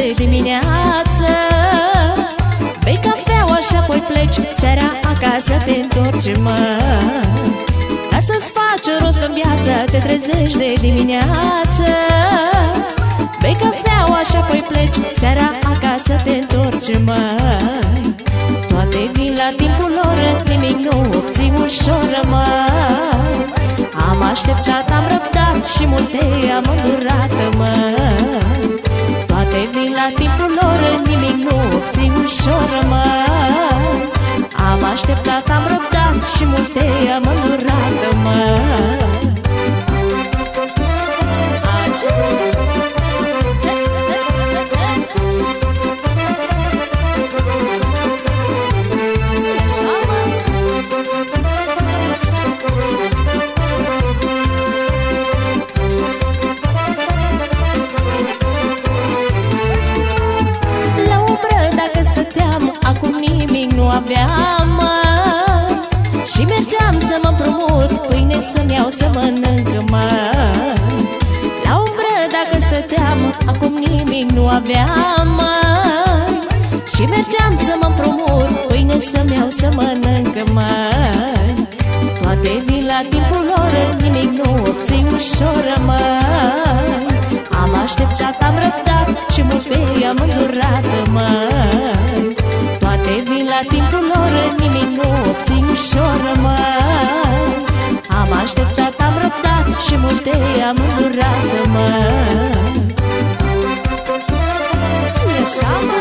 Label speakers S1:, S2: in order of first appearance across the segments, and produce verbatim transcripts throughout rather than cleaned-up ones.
S1: de dimineață. Bei cafeaua și apoi pleci, seara acasă te întorci, mă. Ca să-ți faci rost în viață, te trezești de dimineață. Bei cafeaua și apoi pleci, seara acasă te întorci, mă. Toate vin la timpul lor, nimic nu obții ușor, mă. Am așteptat, am răbdat și multe am îndurat, mă. Toate vin la timpul lor, nimic nu obții ușor, mă. Am așteptat, am răbdat și multe am îndurat, mă. Aveam, măi, și mergeam să mă împrumut pâine să-mi iau să mănânc, măi. La umbră dacă stăteam, acum nimic nu aveam, măi, și mergeam să mă împrumut pâine să-mi iau să mănânc, măi. Toate vin la timpul lor, nimic nu obții ușor, măi. Am așteptat, am răbdat și multe am îndurat, măi. Toate vin la timpul lor, nimic nu obții ușor, măi. Am așteptat, am răbdat și multe am îndurat, măi. Zi așa, mă.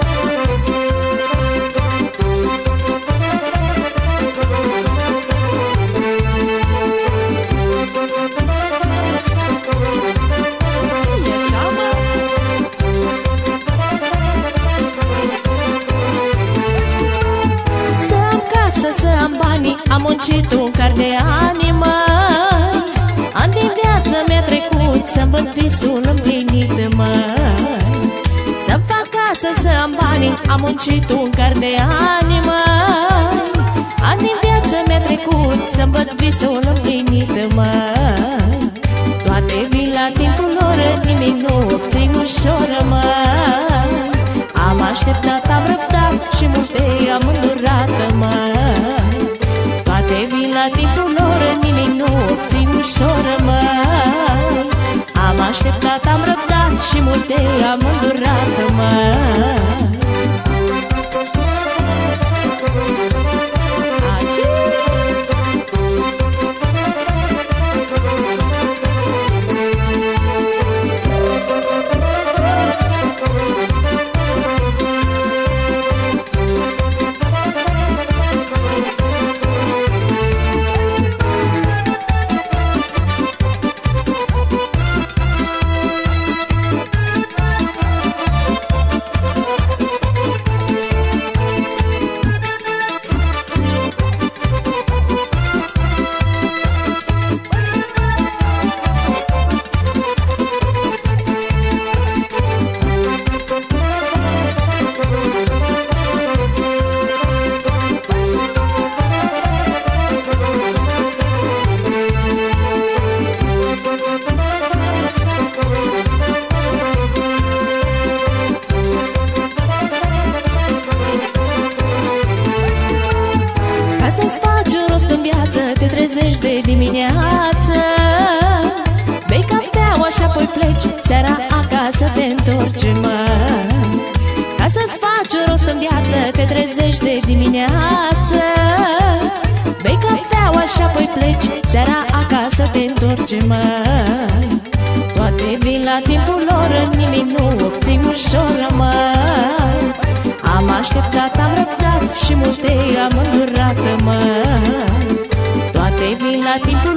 S1: Am muncit un car de ani, măi. Ani din viață mi-a trecut să-mi văd visul împlinit, măi. Să-mi fac casă, să am bani. Am muncit un car de ani, măi. Ani din viață mi-a trecut să-mi văd visul împlinit, măi. Toate vin la timpul lor, nimic nu obții ușor, măi. Am așteptat, am răbdat și multe am îndurat, măi. Toate vin la timpul lor, nimic nu obții ușor, măi. Am așteptat, am răbdat și multe am îndurat, măi. De dimineață bei cafeaua și apoi pleci, seara acasă te întorci, măi. Ca să-ți faci rost în viață, te trezești de dimineață. Bei cafeaua și apoi pleci, seara acasă te întorci, măi. Toate vin la timpul lor, nimic nu obții ușor, măi. Am așteptat, am răbdat și multe am îndurat, măi. Toate vin la timpul